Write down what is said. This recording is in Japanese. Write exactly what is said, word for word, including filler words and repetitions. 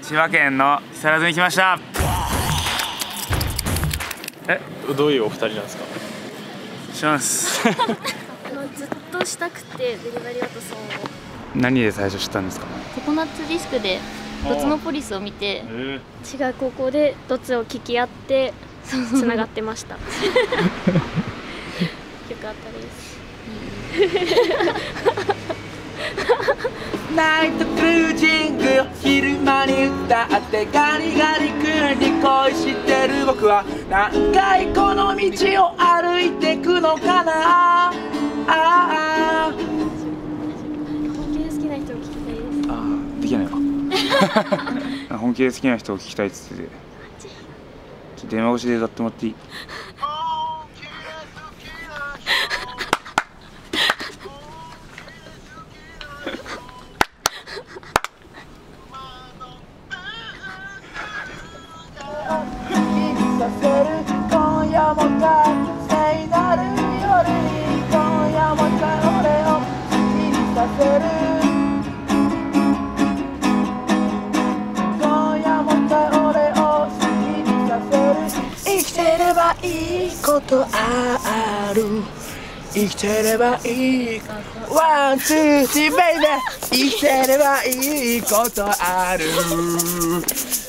千葉県の木更津に来ました。え、 どういうお二人なんですか？ 知らんす。 あのずっとしたくてデリバリーワトソンを。 何で最初知ったんですか？ ココナッツディスクでドツノポリスを見て、違う高校でドツを聞き合ってつながってました。よかったです。 ナイトクルージングよ、昼間に歌ってガリガリ君に恋してる僕は何回この道を歩いてくのかな。ああ、 本気で好きな人を聞きたいです。 ああ、できないわ。本気で好きな人を聞きたいっつってて、電話越しで歌ってもらっていい？ 今夜もか聖なる夜に今夜もか俺を好きにさせる。今夜もか俺を好きにさせる。生きてればいいことある。生きてればいいワンツースリーベイベー。生きてればいいことある。